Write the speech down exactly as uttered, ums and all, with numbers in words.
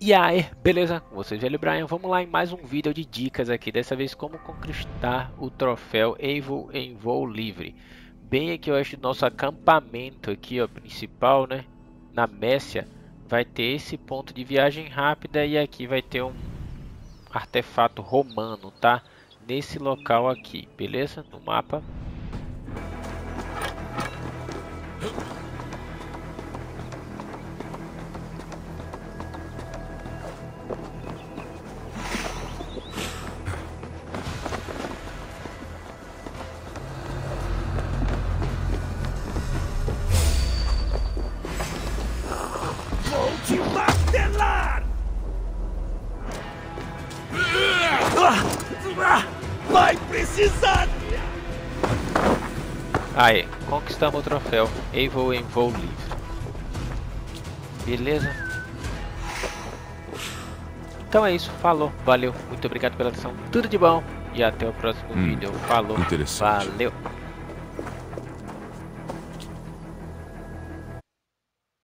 E aí, beleza? Com vocês, Velho Brian. Vamos lá em mais um vídeo de dicas aqui. Dessa vez, como conquistar o troféu Evo em voo livre. Bem aqui, eu acho, do nosso acampamento aqui, ó, principal, né? Na Messia, vai ter esse ponto de viagem rápida e aqui vai ter um artefato romano, tá? Nesse local aqui, beleza? No mapa. Te martelar! Vai precisar! Aí, conquistamos o troféu Evo em voo livre. Beleza? Então é isso, falou, valeu, muito obrigado pela atenção, tudo de bom e até o próximo Hum, vídeo. Falou, interessante. valeu!